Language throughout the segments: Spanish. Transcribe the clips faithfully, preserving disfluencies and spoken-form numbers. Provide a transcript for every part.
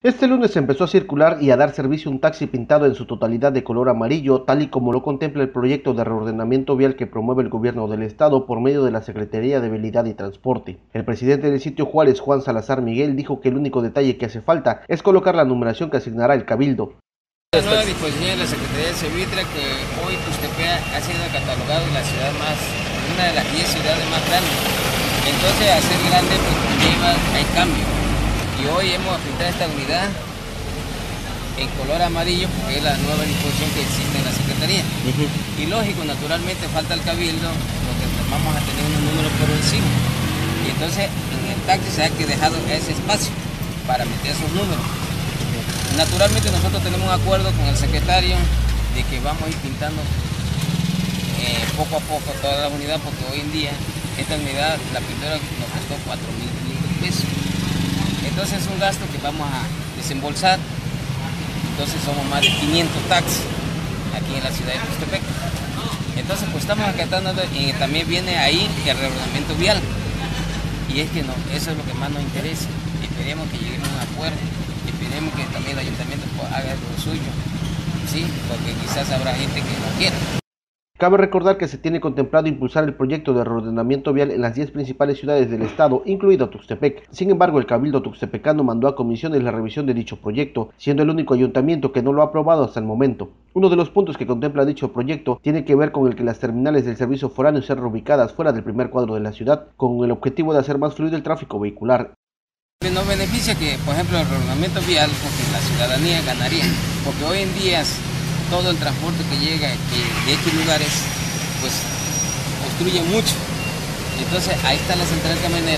Este lunes empezó a circular y a dar servicio un taxi pintado en su totalidad de color amarillo, tal y como lo contempla el proyecto de reordenamiento vial que promueve el gobierno del estado por medio de la Secretaría de Vialidad y Transporte. El presidente del sitio Juárez, Juan Salazar Miguel, dijo que el único detalle que hace falta es colocar la numeración que asignará el Cabildo. La nueva disposición de la Secretaría de Servitra, que hoy Tuxtepec ha sido catalogado la ciudad más, una de las diez ciudades más grandes. Entonces, al ser grande, pues lleva, hay cambio. Y hoy hemos pintado esta unidad en color amarillo porque es la nueva disposición que existe en la Secretaría. Uh-huh. Y lógico, naturalmente falta el Cabildo, donde vamos a tener un número por encima. Y entonces en el taxi se ha que dejado ese espacio para meter esos números. Naturalmente nosotros tenemos un acuerdo con el secretario de que vamos a ir pintando eh, poco a poco toda la unidad, porque hoy en día esta unidad, la pintura nos costó cuatro mil pesos. Entonces es un gasto que vamos a desembolsar. Entonces somos más de quinientos taxis aquí en la ciudad de Tuxtepec. Entonces pues estamos acatando y también viene ahí el reordenamiento vial. Y es que no, eso es lo que más nos interesa. Esperemos que lleguemos a un acuerdo. Esperemos que también el ayuntamiento haga lo suyo. Sí, porque quizás habrá gente que no quiera. Cabe recordar que se tiene contemplado impulsar el proyecto de reordenamiento vial en las diez principales ciudades del estado, incluido Tuxtepec. Sin embargo, el Cabildo tuxtepecano mandó a comisiones la revisión de dicho proyecto, siendo el único ayuntamiento que no lo ha aprobado hasta el momento. Uno de los puntos que contempla dicho proyecto tiene que ver con el que las terminales del servicio foráneo sean reubicadas fuera del primer cuadro de la ciudad, con el objetivo de hacer más fluido el tráfico vehicular. Nos beneficia que, por ejemplo, el reordenamiento vial, porque la ciudadanía ganaría, porque hoy en día todo el transporte que llega de estos lugares, pues obstruye mucho. Entonces ahí está la central camionera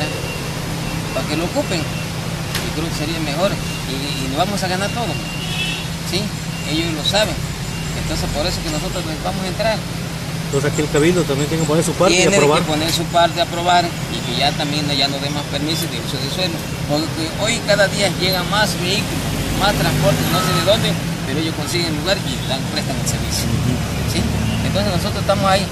para que lo ocupen. Yo creo que sería mejor y, y nos vamos a ganar todo, ¿sí? Ellos lo saben. Entonces por eso que nosotros les vamos a entrar. Entonces aquí el Cabildo también tiene que poner su parte tiene y aprobar. Tiene que poner su parte, aprobar y que ya también ya nos dé más permisos de uso de suelo. Porque hoy cada día llegan más vehículos, más transportes, no sé de dónde, pero ellos consiguen lugar y dan, prestan el servicio. ¿Sí? Entonces nosotros estamos ahí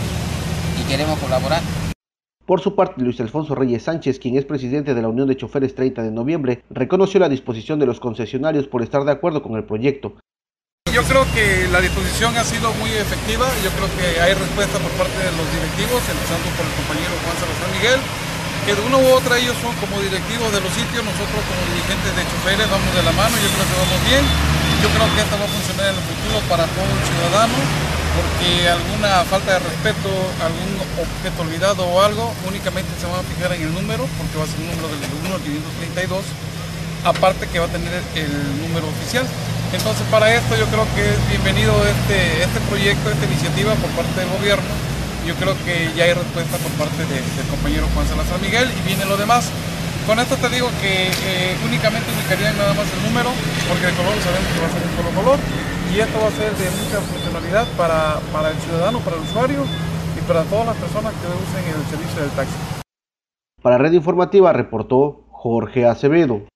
y queremos colaborar. Por su parte, Luis Alfonso Reyes Sánchez, quien es presidente de la Unión de Choferes treinta de noviembre, reconoció la disposición de los concesionarios por estar de acuerdo con el proyecto. Yo creo que la disposición ha sido muy efectiva, yo creo que hay respuesta por parte de los directivos, empezando por el compañero Juan Salazar Miguel, que de una u otra ellos son como directivos de los sitios, nosotros como dirigentes de choferes vamos de la mano, yo creo que vamos bien. Yo creo que esto va a funcionar en el futuro para todo el ciudadano, porque alguna falta de respeto, algún objeto olvidado o algo, únicamente se van a fijar en el número, porque va a ser un número del uno al quinientos treinta y dos, aparte que va a tener el número oficial. Entonces para esto yo creo que es bienvenido este, este proyecto, esta iniciativa por parte del gobierno. Yo creo que ya hay respuesta por parte de, del compañero Juan Salazar Miguel y viene lo demás. Con esto te digo que eh, únicamente ubicarían nada más el número, porque el color sabemos que va a ser un solo color, y esto va a ser de mucha funcionalidad para, para el ciudadano, para el usuario y para todas las personas que usen el servicio del taxi. Para Red Informativa reportó Jorge Acevedo.